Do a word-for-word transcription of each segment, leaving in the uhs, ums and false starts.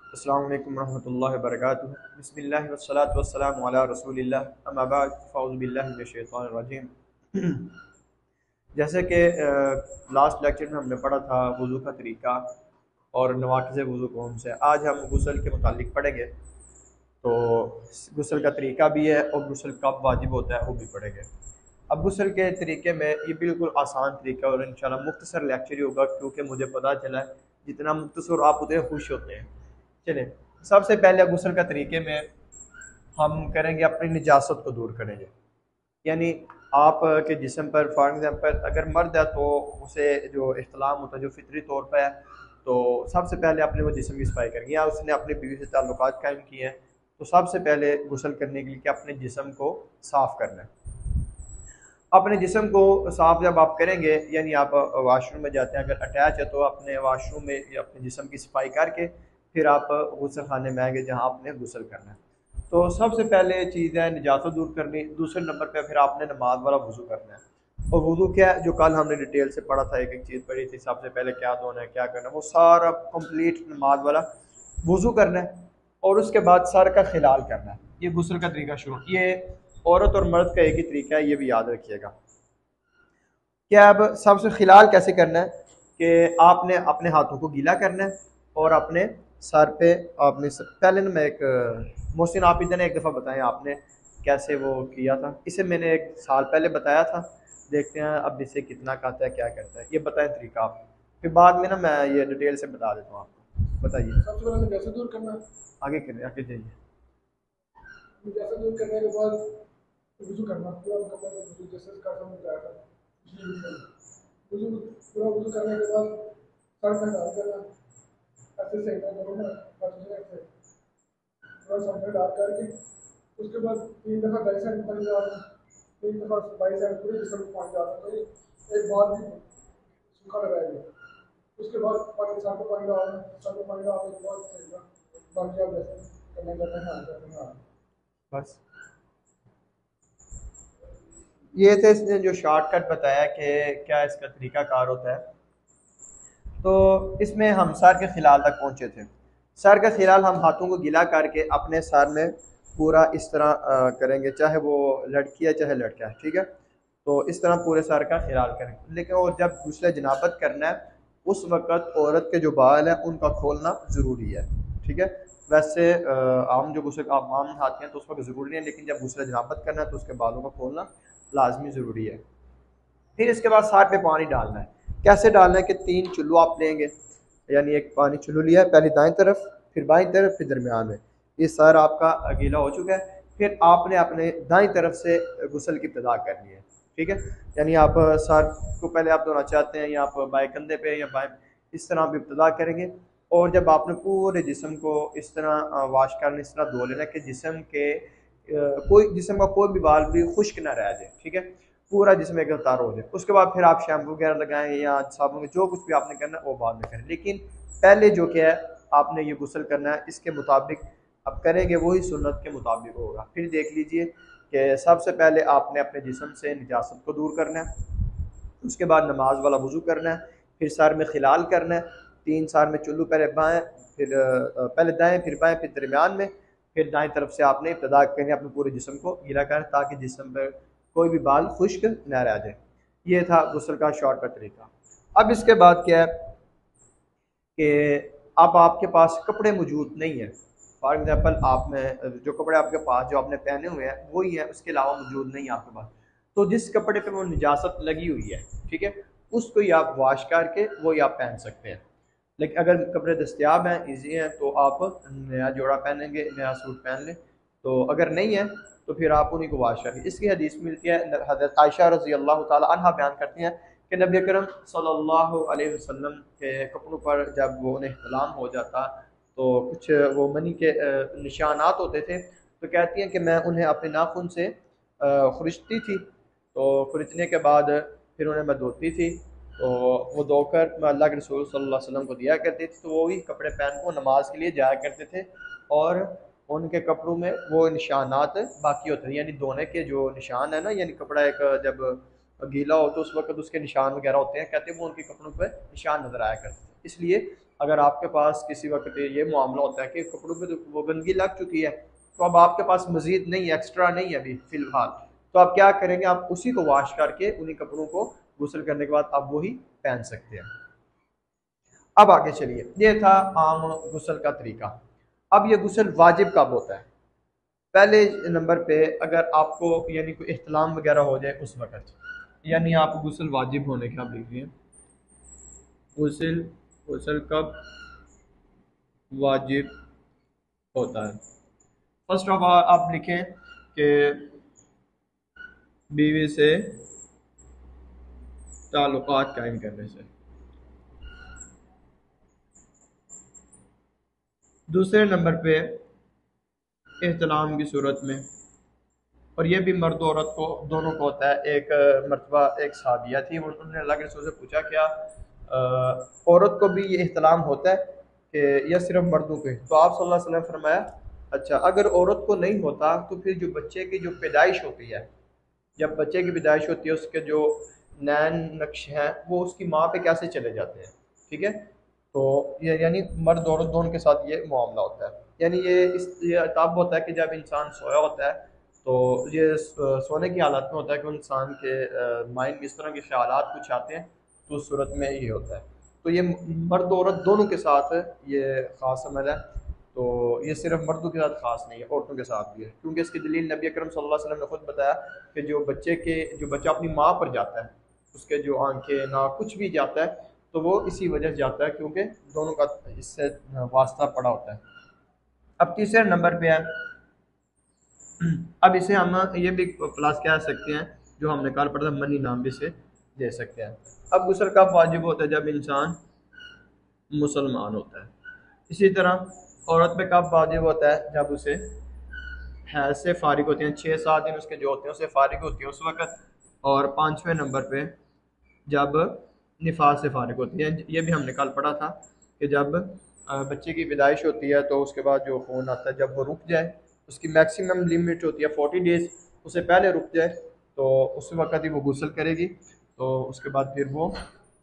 अस्सलामु अलैकुम रहमतुल्लाहि व बरकातुहू। बिस्मिल्लाहि वस्सलातु वस्सलामु अला रसूलिल्लाह, अम्मा बाद, फ़अऊज़ु बिल्लाहि मिनश शैतानिर रजीम। जैसे कि लास्ट लेक्चर में हमने पढ़ा था वज़ू का तरीका और नवाक़िज़ वज़ू कौन से, आज हम गुस्ल के मुतालिक पढ़ेंगे। तो गुस्ल का तरीका भी है और गुस्ल कब वाजिब होता है वो भी पढ़ेंगे। अब गुस्ल के तरीके में ये बिल्कुल आसान तरीका और इंशाल्लाह मुख्तसर लेक्चर ही होगा, क्योंकि मुझे पता चला है जितना मुख्तसर आप उतने खुश होते हैं। चलिए, सबसे पहले गुस्ल का तरीके में हम करेंगे अपनी निजासत को दूर करेंगे। यानी आप के जिस्म पर फॉर एग्जांपल अगर मर्द है तो उसे जो इख्तिलाम होता है जो फितरी तौर पर है, तो सबसे पहले अपने वो जिस्म की सफाई करेंगे, या उसने अपनी बीवी से ताल्लुकात कायम किए हैं तो सबसे पहले गुस्ल करने के लिए कि अपने जिस्म को साफ़ करना है। अपने जिस्म को साफ जब आप करेंगे, यानी आप वाशरूम में जाते हैं, अगर अटैच है तो अपने वाशरूम में अपने जिस्म की सफाई करके फिर आप गुस्ल खाने में आएंगे जहाँ आपने गुस्ल करना है। तो सबसे पहले चीज़ है निजात दूर करनी। दूसरे नंबर पे फिर आपने नमाज वाला वज़ू करना है। और वज़ू क्या है, जो कल हमने डिटेल से पढ़ा था, एक एक चीज़ पढ़ी थी, सबसे पहले क्या धोना है क्या करना है, वो सारा कंप्लीट नमाज वाला वज़ू करना है। और उसके बाद सर का खिलाल करना है। ये गुस्ल का तरीका शुरू, ये औरत और मर्द का एक ही तरीका है, ये भी याद रखिएगा। क्या अब सबसे खिलाल कैसे करना है कि आपने अपने हाथों को गीला करना है और अपने सर पे आपने सर, पहले ना मैं एक मोहसिन आप इधर एक दफ़ा बताएं आपने कैसे वो किया था, इसे मैंने एक साल पहले बताया था। देखते हैं अब इससे कितना कहता है क्या करता है, ये बताएं तरीका आप, फिर बाद में ना मैं ये डिटेल से बता देता हूँ आपको। बताइए। सबसे पहले निजात दूर करना। आगे करें, आगे जाइए। निजात दूर करने के बाद वजू करना, पूरा मुकम्मल वजू जैसे का हम बताया था पिछली वीडियो में। वजू पूरा वजू करने के बाद सर पे डाल करना, ऐसे से इतना करो ना अच्छे से पूरा सर पे डाल करके उसके बाद तीन दफ़ा दाई साइड पानी डालना, तीन दफ़ा बाई साइड पूरे जिस्म में पानी डालना, तो एक बार भी सूखा लगाएगा। उसके बाद पानी सर पे पानी डालना, सर पे पानी डालने के बाद सही बाकी आप जैसे करना चाहते हैं हाँ करते हैं। बस ये थे इसने जो शॉर्टकट बताया कि क्या इसका तरीका कार होता है। तो इसमें हम सर के खिलाल तक पहुंचे थे। सर का खिलाल हम हाथों को गीला करके अपने सर में पूरा इस तरह अ, करेंगे, चाहे वो लड़की है चाहे लड़का है, ठीक है। तो इस तरह पूरे सर का खिलाल करेंगे। लेकिन और जब गुस्ल जनाबत करना है उस वक़्त औरत के जो बाल हैं उनका खोलना ज़रूरी है, ठीक है। वैसे अ, आम जो गुस्ल आप आम नहाते हैं तो उस वक्त ज़रूरी नहीं है, लेकिन जब गुस्ल जनाबत करना है तो उसके बालों का खोलना लाजमी ज़रूरी है। फिर इसके बाद सर पे पानी डालना है। कैसे डालना है कि तीन चुल्लू आप लेंगे, यानी एक पानी चुल्लू लिया है, पहले दाएं तरफ फिर बाईं तरफ फिर दरमियान में। ये सर आपका गीला हो चुका है। फिर आपने अपने दाईं तरफ से गुस्ल की इब्तिदा करनी है, ठीक है। यानी आप सर को पहले आप धोना चाहते हैं या आप बाएं कंधे पे या बाएं, इस तरह आप इब्तिदा करेंगे। और जब आपने पूरे जिस्म को इस तरह वाश करना, इस तरह धो लेना कि जिस्म के अ, कोई जिस्म का कोई भी बाल भी खुश्क ना रह जाए, ठीक है। पूरा जिसमें गिरफ्तार हो जाए। उसके बाद फिर आप शैम्पू वगैरह लगाएं या साबुन, जो कुछ भी आपने करना है वो बाद में करें, लेकिन पहले जो क्या है आपने ये गुस्ल करना है, इसके मुताबिक अब करेंगे वही सुन्नत के मुताबिक होगा। फिर देख लीजिए कि सबसे पहले आपने अपने जिस्म से निजासत को दूर करना है, उसके बाद नमाज वाला वज़ू करना है, फिर सर में खिलाल करना है, तीन सर में चुल्लू, पहले बाएँ फिर पहले दाएँ फिर बाएँ फिर दरमियान में, फिर दाएं तरफ से आपने इब्तिदा करनी अपने पूरे जिस्म को गीला करें ताकि जिस्म पर कोई भी बाल खुश्क न रह जाए। ये था गुस्ल का शॉर्टकट तरीका। अब इसके बाद क्या है कि अब आपके पास कपड़े मौजूद नहीं है। फॉर एग्जांपल आप में जो कपड़े आपके पास जो आपने पहने हुए हैं वही है, उसके अलावा मौजूद नहीं है आपके पास। तो जिस कपड़े पे वो निजासत लगी हुई है, ठीक है, उसको ही आप वॉश करके वो ही आप पहन सकते हैं। लेकिन अगर कपड़े दस्तियाब हैं, ईजी हैं, तो आप नया जोड़ा पहनेंगे, नया सूट पहन लें। तो अगर नहीं है तो फिर आप उन्हीं को वाश करें। इसकी हदीस मिलती है, हज़रत आयशा रज़ी अल्लाह ताला अन्हा बयान करती हैं कि नबी अकरम सल्लल्लाहु अलैहि वसल्लम के कपड़ों पर जब वो उन्हें इहतिलाम हो जाता तो कुछ वो मनी के निशानात होते थे, तो कहती हैं कि मैं उन्हें अपने नाखून से खुरचती थी, तो खुरचने के बाद फिर उन्हें मैं धोती थी, तो वो धोकर मैं अल्लाह के रसूल सल्लल्लाहु अलैहि वसल्लम को दिया करती थी, तो वो भी कपड़े पहन को नमाज के लिए जाया करते थे। और उनके कपड़ों में वो निशानात बाकी होते हैं, यानी धोने के जो निशान है ना, यानी कपड़ा एक जब गीला हो तो उस वक्त उसके निशान वगैरह होते हैं, कहते हैं वो उनके कपड़ों पर निशान नजर आया करते थे। इसलिए अगर आपके पास किसी वक्त ये मामला होता है कि कपड़ों पे तो वो गंदगी लग चुकी है, तो अब आपके पास मजीद नहीं, एक्स्ट्रा नहीं है अभी फ़िलहाल, तो आप क्या करेंगे, आप उसी को वॉश करके उन्हीं कपड़ों को गुस्ल करने के बाद आप वही पहन सकते हैं। अब आगे चलिए, ये था आम गुस्ल का तरीका। अब ये गुस्ल वाजिब कब होता है? पहले नंबर पे अगर आपको यानी कोई इहतलाम वगैरह हो जाए उस वक़्त, यानी आपको गुस्ल वाजिब होने के, आप लिखिए गुस्ल गुस्ल कब वाजिब होता है। फर्स्ट ऑफ ऑल आप लिखें कि बीवी से ताल्लुकात कायम करने से। दूसरे नंबर पे एहतलाम की सूरत में, और ये भी मर्द औरत को दोनों को होता है। एक मरतबा एक साहबिया थी, उन्होंने अल्लाह के रसूल से पूछा क्या औरत को भी ये एहतलाम होता है कि या सिर्फ मर्दों को? तो आप सल्लल्लाहु अलैहि वसल्लम फरमाया अच्छा, अगर औरत को नहीं होता तो फिर जो बच्चे की जो पैदाइश होती है, जब बच्चे की पैदाइश होती है उसके जो नैन नक्श हैं वो उसकी माँ पे कैसे चले जाते हैं, ठीक है। तो ये यानी मर्द औरत दोनों के साथ ये मामला होता है। यानी ये इस ये तब होता है कि जब इंसान सोया होता है, तो ये सोने की हालत में होता है कि इंसान के माइंड में इस तरह के ख्यालात कुछ आते हैं, तो उस सूरत में ये होता है। तो ये मर्द औरत दोनों के साथ ये ख़ास अमल है, तो ये सिर्फ मर्दों के साथ ख़ास नहीं है, औरतों के साथ भी है, क्योंकि इसकी दलील नबी अकरम सल्लल्लाहु अलैहि वसल्लम ने खुद बताया कि जो बच्चे के जो बच्चा अपनी माँ पर जाता है, उसके जो आंखें ना कुछ भी जाता है, तो वो इसी वजह से जाता है क्योंकि दोनों का इससे वास्ता पड़ा होता है। अब तीसरे नंबर पे है, अब इसे हम ये भी प्लस कह सकते हैं, जो हमने कल पढ़ा था मनी नाम भी इसे दे सकते हैं। अब गुस्ल कब वाजिब होता है? जब इंसान मुसलमान होता है। इसी तरह औरत पे कब वाजिब होता है? जब उसे हैज से फारिग होते हैं, छः सात दिन उसके जो होते हैं उसे फारिग होती है उस वक़्त। और पाँचवें नंबर पे जब निफास से फारिग होती है। ये भी हमने कल पढ़ा था कि जब बच्चे की पैदाइश होती है तो उसके बाद जो खून आता है जब वो रुक जाए, उसकी मैक्सिमम लिमिट होती है फोर्टी डेज़, उससे पहले रुक जाए तो उस वक़्त ही वो गुस्ल करेगी। तो उसके बाद फिर वो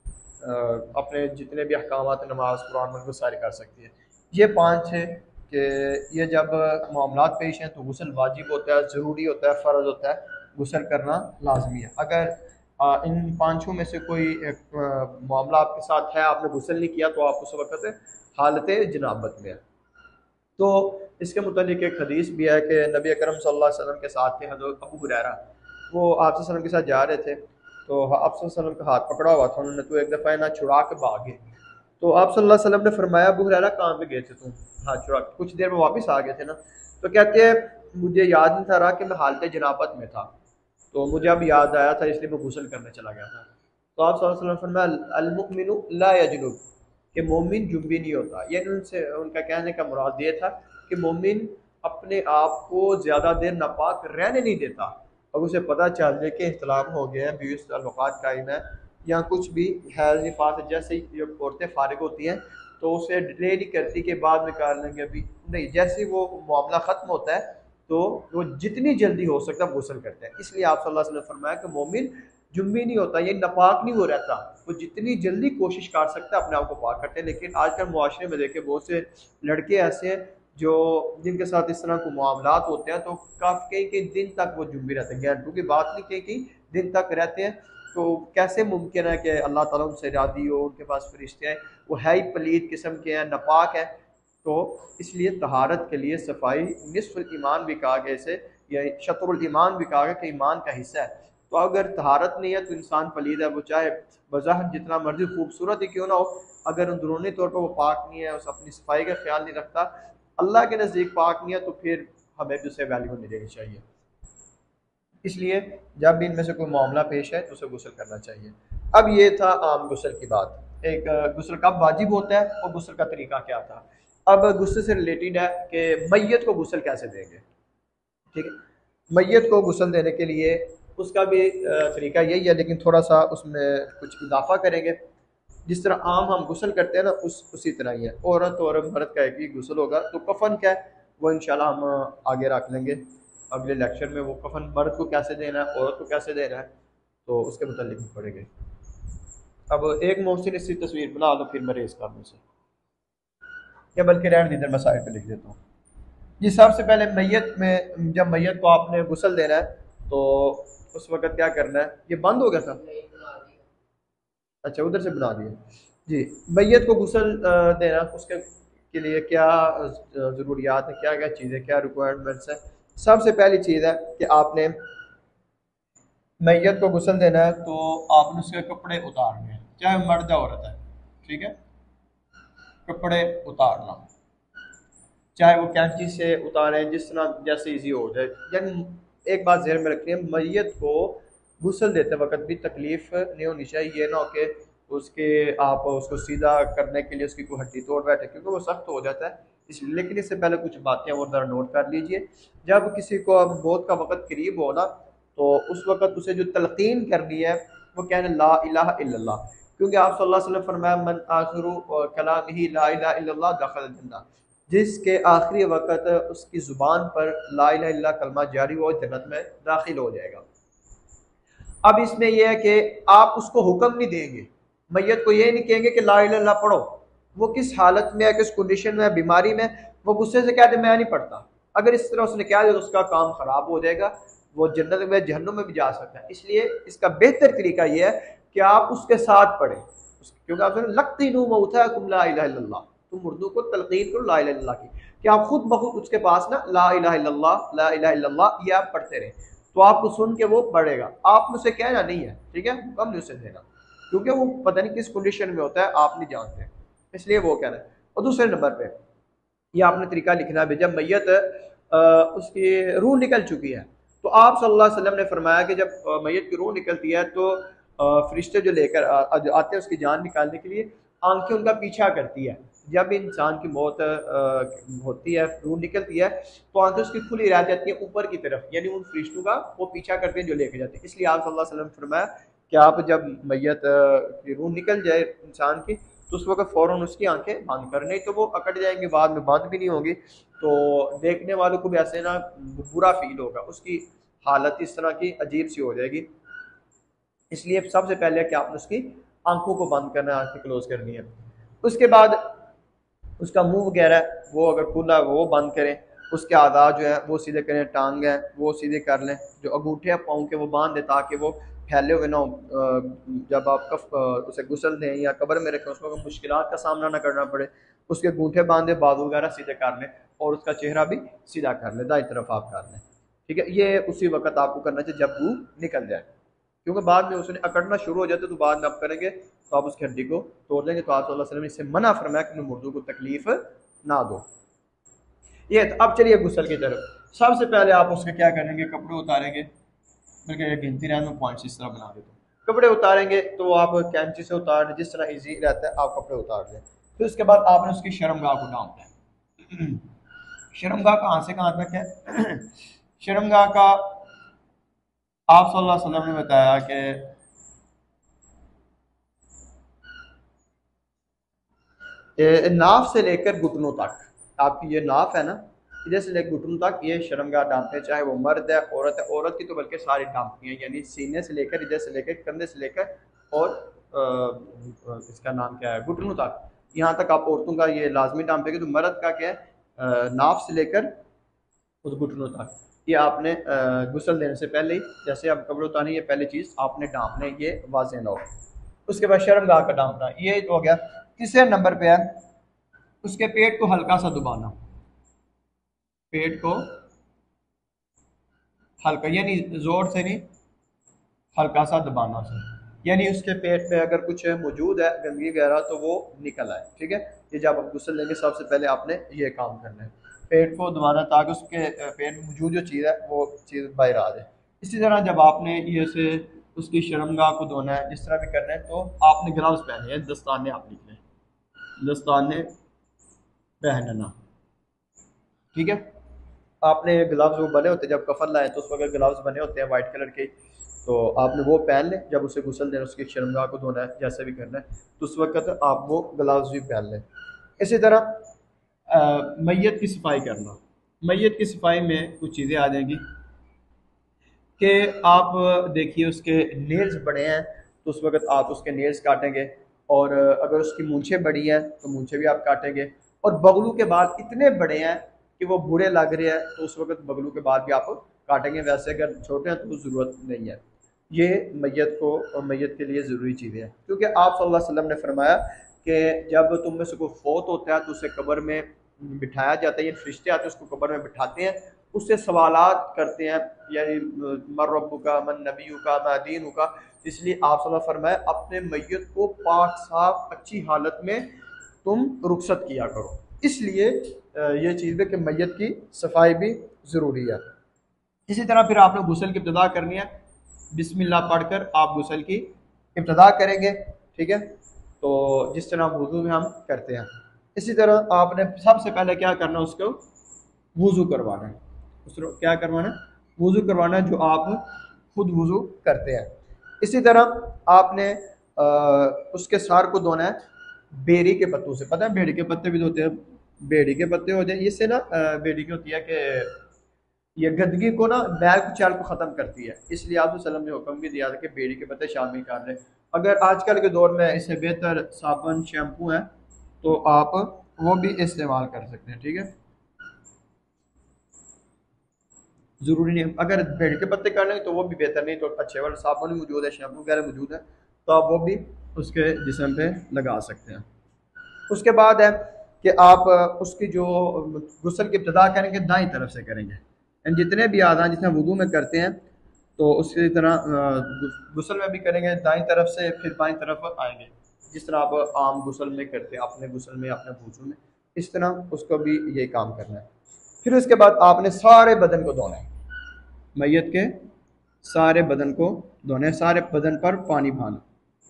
अपने जितने भी अहकामात नमाज कुरान वो सारे कर सकती है। ये पाँच है कि ये जब मामलात पेश हैं तो गुस्ल वाजिब होता है, ज़रूरी होता है, फ़र्ज़ होता है, गुस्ल करना लाजमी है। अगर आ, इन पाँचों में से कोई एक मामला आपके साथ है, आपने गुस्ल नहीं किया, तो आप उस वक़्त हालत जनाबत में है। तो इसके मुतालिक एक हदीस भी है कि नबी अकरम सल्लल्लाहु अलैहि वसल्लम के साथ थे हज़रत अबू हुरैरा, वो आप सल्लल्लाहु अलैहि वसल्लम के साथ जा रहे थे, तो आप सल्लल्लाहु अलैहि वसल्लम का हाथ पकड़ा हुआ था उन्होंने, तो एक दफ़ा ना छुड़ा के भागे। तो आप सल्लल्लाहु अलैहि वसल्लम ने फरमाया अबू हुरैरा कहाँ पे गए थे तुम? हाथ छुड़ा, कुछ देर में वापस आ गए थे ना। तो कहते हैं मुझे याद नहीं था रहा कि मैं हालत जनाबत में था, तो मुझे अब याद आया था इसलिए मैं गुस्ल करने चला गया था। तो आप सल्लल्लाहु अलैहि वसल्लम ने फरमाया अल मुमिनु ला यजनुब, कि मोमिन जुम्बी नहीं होता। यानी उनसे उनका कहने का मुराद ये था कि मोमिन अपने आप को ज़्यादा देर नापाक रहने नहीं देता। अब उसे पता चल जाए कि इख्तिलाफ हो गया है, बीवी से ताल्लुकात कायम है या कुछ भी हैज़ निफास, जैसे ही जब औरतें फारिग होती हैं तो उसे डिले नहीं करती कि बाद में कर लेंगे, अभी नहीं, जैसे वो मामला ख़त्म होता है तो वो जितनी जल्दी हो सकता है गुस्ल करते हैं। इसलिए आप सल्लल्लाहु अलैहि वसल्लम ने फरमाया कि मोमिन जुम्बी नहीं होता, ये नपाक नहीं हो रहता, वो जितनी जल्दी कोशिश कर सकता है अपने आप को पाक करते हैं। लेकिन आजकल मुआशरे में देखे बहुत से लड़के ऐसे हैं जो जिनके साथ इस तरह के मामलात होते हैं, तो काफ़ी कई कई दिन तक वो जुम्बी रहते हैं, घंटों की बात नहीं, कई कई दिन तक रहते हैं। तो कैसे मुमकिन है कि अल्लाह ताला उनसे राज़ी हो, उनके पास फरिश्ते हैं, वो है ही पलीद किस्म के हैं, नापाक है। तो इसलिए तहारत के लिए सफाई निस्फुल ईमान भी कहा गया इसे, या शतरुल ईमान भी कहा गया कि ईमान का हिस्सा है। तो अगर तहारत नहीं है तो इंसान पलीद है, वो चाहे बज़ाहिर जितना मर्जी खूबसूरत ही क्यों ना हो, अगर अंदरूनी तौर पर वो पाक नहीं है, उस अपनी सफाई का ख्याल नहीं रखता, अल्लाह के नज़दीक पाक नहीं है, तो फिर हमें भी उसे वैल्यू नहीं देनी चाहिए। इसलिए जब भी इनमें से कोई मामला पेश है तो उसे गुस्ल करना चाहिए। अब ये था आम गुस्ल की बात। एक गुस्ल कब वाजिब होता है और गुस्ल का तरीका क्या था। अब गुस्ल से रिलेटेड है कि मैयत को गुस्ल कैसे देंगे, ठीक है। मैयत को गुस्ल देने के लिए उसका भी तरीका यही है, लेकिन थोड़ा सा उसमें कुछ इजाफा करेंगे। जिस तरह आम हम गुस्ल करते हैं ना, उस उसी तरह ही है। औरत और मर्द का एक ही गुस्ल होगा। तो कफन क्या है वो इंशाल्लाह हम आगे रख लेंगे अगले लेक्चर में। वो कफन मर्द को कैसे देना है, औरत को कैसे देना है, तो उसके मुतालिक भी पढ़ेंगे। अब एक मोहसिन इसकी तस्वीर बना लो, फिर मैं रेस कर दूँ से। या बल्कि रहने दीजिए, मैं साइड पे लिख देता हूँ जी। सबसे पहले मैयत में, जब मैयत को आपने गुस्ल देना है तो उस वक्त क्या करना है। ये बंद हो गया था, अच्छा उधर से बना दिया जी। मैयत को गुस्ल देना, उसके के लिए क्या ज़रूरियात है, क्या क्या चीज़ें, क्या रिक्वायरमेंट्स है। सबसे पहली चीज़ है कि आपने मैयत को गुस्ल देना है तो आपने उसके कपड़े उतारने हैं, चाहे मर्द या औरत है, ठीक है। कपड़े उतारना, चाहे वो कैंची से उतारें, जिस तरह जैसे इजी हो जाए। यानी एक बात ज़हन में रखनी है, मैयत को गुस्ल देते वक्त भी तकलीफ नहीं होनी चाहिए। ये ना हो कि उसके आप उसको सीधा करने के लिए उसकी कोई हड्डी तोड़ बैठे, क्योंकि वो सख्त हो जाता है इसलिए। लेकिन इससे पहले कुछ बातें वो ज़रा नोट कर लीजिए। जब किसी को अब मौत का वक्त करीब हो ना, तो उस वक्त उसे जो तलकीन करनी है वो कहना ला इलाहा इल्लल्लाह, क्योंकि आप सल्लल्लाहु अलैहि वसल्लम फरमाया मन आखिरु कलामिही ला इलाहा इल्लल्लाह दखल जन्नह, जिसके आखिरी वक्त उसकी ज़ुबान पर ला इलाहा इल्लल्लाह कलमा जारी हो जन्नत में दाखिल हो जाएगा। अब इसमें यह है कि आप उसको हुक्म नहीं देंगे, मैयत को ये नहीं कहेंगे कि ला इलाहा इल्लल्लाह पढ़ो। वो किस हालत में है, किस कंडीशन में है, बीमारी में, वो गुस्से से कहते मैं नहीं पढ़ता। अगर इस तरह उसने कहा तो उसका काम खराब हो जाएगा, वो जन्नत में जहन्नुम में भी जा सकता है। इसलिए इसका बेहतर तरीका यह है कि आप उसके साथ पढ़ें, क्योंकि आप लक्तीनू मौताकुम ला इलाहा इल्लल्लाह, तुम मुर्दों को तलकीन करो ला इलाहा इल्लल्लाह की, कि आप खुद बखुद उसके पास ना ला इलाहा इल्लल्लाह ला इलाहा इल्लल्लाह ये आप पढ़ते रहे, तो आपको सुन के वो पढ़ेगा। आप मुझसे कहना नहीं है, ठीक है, हुक्म नहीं उसे देना, क्योंकि वो पता नहीं किस कंडीशन में होता है, आप नहीं जानते, इसलिए वो कहना है। और दूसरे नंबर पे ये आपने तरीका लिखना है, जब मैयत उसकी रूह निकल चुकी है, तो आप सल्लल्लाहु अलैहि वसल्लम ने फरमाया कि जब मैयत की रूह निकलती है तो फरिश्ते जो लेकर आते हैं उसकी जान निकालने के लिए, आंखें उनका पीछा करती है। जब इंसान की मौत होती है, रूह निकलती है, तो आंखें उसकी खुली रह जाती है ऊपर की तरफ, यानी उन फरिश्तों का वो पीछा करते हैं जो लेके जाते हैं। इसलिए आप सल्लल्लाहु अलैहि वसल्लम ने फरमाया कि आप जब मैयत की रूह निकल जाए इंसान की, तो उस वक्त फ़ौरन उसकी आंखें बंद कर, नहीं तो वो अकड़ जाएंगी, बाद में बंद भी नहीं होगी, तो देखने वालों को भी ऐसे ना बुरा फील होगा, उसकी हालत इस तरह की अजीब सी हो जाएगी। इसलिए सबसे पहले कि आपने उसकी आंखों को बंद करना है, आंखें क्लोज करनी है। उसके बाद उसका मुंह वगैरह वो अगर खुला वो बंद करें, उसके आदात जो है वो सीधे करें, टांग है वो सीधे कर लें, जो अंगूठे पाँव के वो बांध दें ताकि वो फैले हुए ना हो। जब आप कफ उसे गुस्ल दें या कब्र में रखें, उसको मुश्किलात का सामना ना करना पड़े, उसके अंगूठे बांधे, बाजू वगैरह सीधे कर लें, और उसका चेहरा भी सीधा कर लें, दाई तरफ आप कर लें, ठीक है। ये उसी वक्त आपको करना चाहिए जब रूह निकल जाए, क्योंकि बाद में उसने अकड़ना शुरू हो जाता है, तो बाद में आप करेंगे तो आप उसकी हड्डी को तोड़ देंगे। तो आप सल्लल्लाहु अलैहि वसल्लम ने इससे मना फरमाया कि मुर्दों को तकलीफ ना दो। ये अब चलिए गुस्ल की तरफ। सबसे पहले आप उसके क्या करेंगे, कपड़े उतारेंगे, बल्कि ये गिनती रहने में पॉइंट्स इस तरह बना देते हैं। कपड़े उतारेंगे तो आप कैंची से उतार दें, जिस तरह इजी रहता है आप कपड़े उतार दें। फिर उसके बाद आपने उसकी शर्मगाह को ढांपना है। शर्मगाह कहाँ से कहाँ तक है? शर्मगाह का आप सल्लल्लाहु अलैहि वसल्लम ने बताया कि नाफ से लेकर घुटनों तक, आपकी ये नाफ है ना, इधर से लेकर घुटनों तक ये शर्मगाह डांपते हैं, चाहे वो मर्द है औरत है। औरत की तो बल्कि सारी डांपती हैं, यानी सीने से लेकर इधर से लेकर कंधे से लेकर और आ, इसका नाम क्या है घुटनों तक, यहाँ तक आप औरतों का ये लाजमी डांपेंगे। तो मर्द का क्या है, नाफ से लेकर उस घुटनों तक, ये आपने गुस्ल देने से पहले ही, जैसे आप कपड़े उतारने, ये पहली चीज़ आपने डांपने, ये वाज़ेह ना हो। उसके बाद शर्मगाह का डांपना, ये हो गया। तीसरे नंबर पे है उसके पेट को हल्का सा दबाना, पेट को हल्का, यानी जोर से नहीं, हल्का सा दबाना से, यानी उसके पेट में अगर कुछ मौजूद है गंदगी वगैरह तो वो निकल आए, ठीक है। ये जब आप गुस्ल लेंगे सबसे पहले आपने ये काम करना है, पेट को दबाना, ताकि उसके पेट में मौजूद जो चीज़ है वो चीज़ बाहर आ जाए। इसी तरह जब आपने ये से उसकी शर्मगाह को धोना है, जिस तरह भी करना है, तो आपने ग्लव्स पहने हैं, दस्ताने आप लिख लें, दस्ताने पहनना, ठीक है। आपने ग्लव्स वो बने होते हैं, जब कफन लाए तो उस वक्त ग्लव्स बने होते हैं वाइट कलर के, तो आपने वो पहन लें। जब उसे गुस्ल देना, उसकी शर्मगाह को धोना है, जैसे भी करना है, तो उस वक्त आप वो ग्लव्स भी पहन लें। इसी तरह मैयत की सफाई करना, मैयत की सफाई में कुछ चीज़ें आ जाएंगी कि आप देखिए उसके नेल्स बड़े हैं तो उस वक्त आप उसके नेल्स काटेंगे, और अगर उसकी मूंछें बड़ी हैं तो मूंछें भी आप काटेंगे। और बगलू के बाल इतने बड़े हैं कि वो बुरे लग रहे हैं, तो उस वक्त बगलू के बाल भी आप काटेंगे। वैसे अगर छोटे हैं तो ज़रूरत नहीं है। ये मैयत को और मैयत के लिए ज़रूरी चीज़ें हैं, क्योंकि आप सल्लल्लाहु अलैहि वसल्लम ने फरमाया कि जब तुम में से कोई फौत होता है तो उसे कब्र में बिठाया जाता है, ये फरिश्ते आते हैं उसको कब्र में बिठाते हैं, उससे सवालात करते हैं, यानी मर रब्बुका मन नबियुका मा दीनुका। इसलिए आप सल्लल्लाहु अलैहि वसल्लम फरमाया अपने मैयत को पाक साफ अच्छी हालत में तुम रुखसत किया करो। इसलिए ये चीज़ है कि मैयत की सफाई भी ज़रूरी है। इसी तरह फिर आपने गुस्ल की इब्तिदा करनी है, बिस्मिल्लाह पढ़कर आप गुस्ल की इब्तिदा करेंगे, ठीक है। तो जिस तरह वुज़ू में हम करते हैं, इसी तरह आपने सबसे पहले क्या करना है, उसको वुज़ू करवाना है। उसको क्या करवाना है? वुज़ू करवाना है, जो आप खुद वुज़ू करते हैं। इसी तरह आपने आ, उसके सार को धोना है बेरी के पत्तों से। पता है बेड़ी के पत्ते भी धोते हैं, बेड़ी के पत्ते होते हैं, इससे ना बेड़ी की होती है कि ये गंदगी को ना मैल कुचैल को ख़त्म करती है, इसलिए आप वसल्लम ने हुक्म भी दिया था कि बेड़ी के पत्ते शामिल कर लें। अगर आजकल के दौर में इससे बेहतर साबुन शैम्पू है तो आप वो भी इस्तेमाल कर सकते हैं, ठीक है। ज़रूरी नहीं, अगर बेड़ी के पत्ते कर लेंगे तो वो भी बेहतर, नहीं तो अच्छे वाले साबुन भी मौजूद है, शैम्पू वगैरह मौजूद है, तो आप वो भी उसके जिस्म पे लगा सकते हैं। उसके बाद है कि आप उसकी जो गुस्ल की इब्तिदा करेंगे दाई तरफ से करेंगे, यानी जितने भी आज़ा जितना वुदू में करते हैं तो उसी तरह गुस्ल में भी करेंगे दाई तरफ से, फिर बाईं तरफ आएंगे, जिस तरह आप आम गुस्ल में करते हैं अपने गुस्ल में अपने वुज़ू में, इस तरह उसको भी यही काम करना है। फिर उसके बाद आपने सारे बदन को धोना है, मैयत के सारे बदन को धोना है, सारे बदन पर पानी बहाना।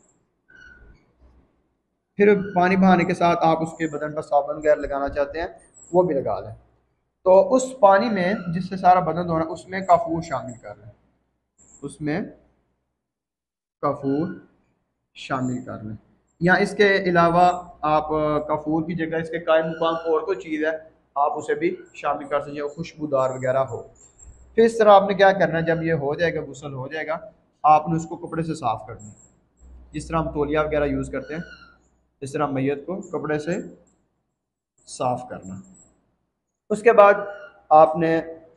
फिर पानी बहाने के साथ आप उसके बदन पर साबुन वगैरह लगाना चाहते हैं वो भी लगा लें। तो उस पानी में जिससे सारा बदन धोना, उसमें काफूर शामिल कर लें, उसमें काफूर शामिल कर लें। या इसके अलावा आप काफूर की जगह इसके कायम मुकाम और कोई चीज़ है आप उसे भी शामिल कर सकते हैं, खुशबूदार वगैरह हो। फिर इस तरह आपने क्या करना है, जब ये हो जाएगा गुस्ल हो जाएगा, आपने उसको कपड़े से साफ़ करना है, जिस तरह हम तौलिया वगैरह यूज़ करते हैं इस तरह मैयत को कपड़े से साफ़ करना। उसके बाद आपने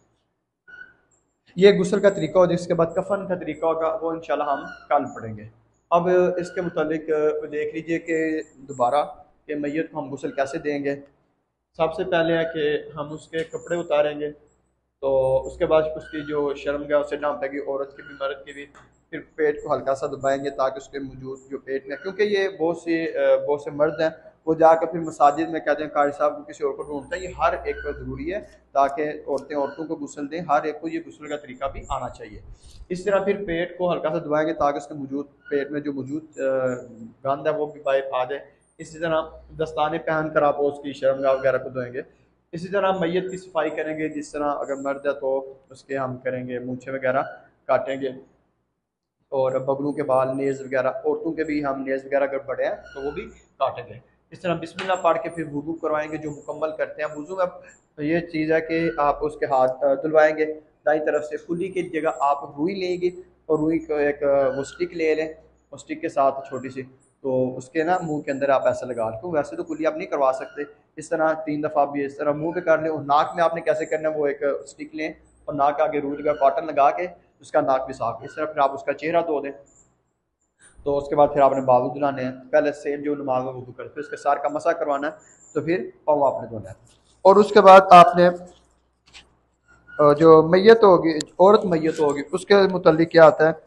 ये गुस्ल का तरीका होगा, जिसके बाद कफन का तरीका होगा, वो इंशाल्लाह हम कल पढ़ेंगे। अब इसके मुतालिक देख लीजिए कि दोबारा कि मैयत को हम गुस्ल कैसे देंगे। सबसे पहले है कि हम उसके कपड़े उतारेंगे, तो उसके बाद उसकी जो शर्म है उसे ढांपेगी, औरत की भी मर्द की भी। फिर पेट को हल्का सा दबाएंगे ताकि उसके मौजूद जो पेट में, क्योंकि ये बहुत सी बहुत से मर्द हैं वो जाकर फिर मसाजिद में कहते हैं कारी साहब को किसी और को ढूंढते हैं, ये हर एक पर ज़रूरी है ताकि औरतें औरतों को गुस्ल दें, हर एक को ये गुस्ल का तरीका भी आना चाहिए। इस तरह फिर पेट को हल्का सा दबाएंगे ताकि उसके मौजूद पेट में जो मौजूद गंद है वो भी बाहर आ जाए। इसी तरह दस्ताने पहन कर आप उसकी शर्मगाह वगैरह को धोएंगे। इसी तरह मैयत की सफाई करेंगे, जिस तरह अगर मर्द है तो उसके हम करेंगे मूंछें वगैरह काटेंगे, और बगलों के बाल नेज़ वगैरह, औरतों के भी हम नेज़ वगैरह अगर बड़े हैं तो वो भी काटेंगे। इस तरह बिस्मिल्लाह पढ़ के फिर वुज़ू करवाएंगे, जो मुकम्मल करते हैं वुज़ू में। तो ये चीज़ है कि आप उसके हाथ धुलवाएंगे दाईं तरफ से, कुल्ली की जगह आप रुई लेंगे और रुई को एक वो स्टिक ले लें, और स्टिक के साथ छोटी सी, तो उसके ना मुंह के अंदर आप ऐसा लगा लें। वैसे तो कुल्ली आप नहीं करवा सकते, इस तरह तीन दफ़ा भी इस तरह मुंह पे कर लें। और नाक में आपने कैसे करना है, वो एक स्टिक लें और नाक आगे रुई लगा कॉटन लगा के उसका नाक भी साफ, इस तरह फिर आप उसका चेहरा धो दें। तो उसके बाद फिर आपने बाजू धुलाने हैं, पहले सेम जो नमाज में वुज़ू करते हैं उसके सार का मसा करवाना है, तो फिर पाँव आपने धोना है। और उसके बाद आपने जो मैयत होगी, औरत मैयत होगी, उसके मुतालिक क्या आता है,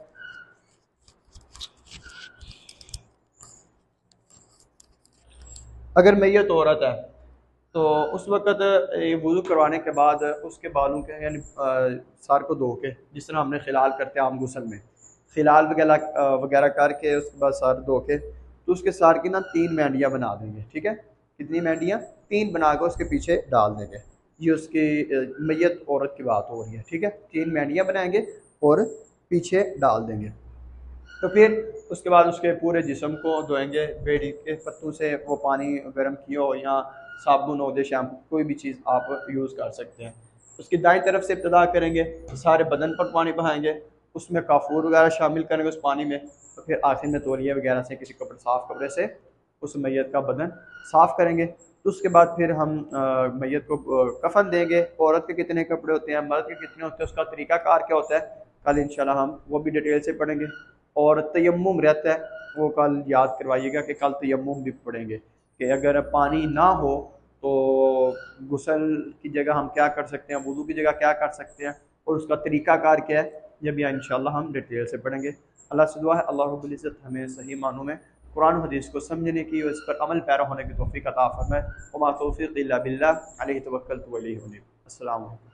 अगर मैयत औरत है तो उस वक़्त ये वुज़ू करवाने के बाद उसके बालों के यानी सर को धो के, जिस तरह हमने खिलाल करते हैं आम गुस्ल में, खिलाल वगैरह वगैरह करके उसके बाद सर धो के, तो उसके सर की ना तीन मेहंदियाँ बना देंगे, ठीक है। कितनी मेहंदियाँ? तीन बना कर उसके पीछे डाल देंगे। ये उसकी मैयत औरत की बात हो रही है, ठीक है। तीन मेहंदियाँ बनाएंगे और पीछे डाल देंगे। तो फिर उसके बाद उसके पूरे जिस्म को धोएंगे बेड़ी के पत्तों से, वो पानी गर्म किया हो या साबुन हो दे, शैम्पू, कोई भी चीज़ आप यूज़ कर सकते हैं। उसकी दाईं तरफ से इब्तिदा करेंगे, सारे बदन पर पानी बहाएंगे, उसमें काफूर वगैरह शामिल करेंगे उस पानी में, तो फिर आखिर में तौलिया वगैरह से किसी कपड़े साफ़ कपड़े से उस मैयत का बदन साफ़ करेंगे। तो उसके बाद फिर हम मैयत को अ, कफन देंगे। औरत के कितने कपड़े होते हैं, मर्द के कितने होते हैं, उसका तरीक़ाकार क्या होता है, कल इंशाल्लाह हम वो भी डिटेल से पढ़ेंगे। और तयम्मुम रहता है, वो कल याद करवाइएगा कि कल तयम्मुम भी पढ़ेंगे कि अगर पानी ना हो तो गुस्ल की जगह हम क्या कर सकते हैं, वुज़ू की जगह क्या कर सकते हैं, और उसका तरीक़ाकार क्या है, ये भी इंशाल्लाह हम डिटेल से पढ़ेंगे। अल्लाह से दुआ है अल्लाह रब्बुल इज़्ज़त हमें सही मानों में कुरान हदीस को समझने की और इस पर अमल पैरा होने की तौफ़ीक़ अता फ़रमाए। वमा तौफ़ीक़ इल्ला बिल्लाह अलैहि तवक्कलतु व इलैहि उनीब। अस्सलामु अलैकुम।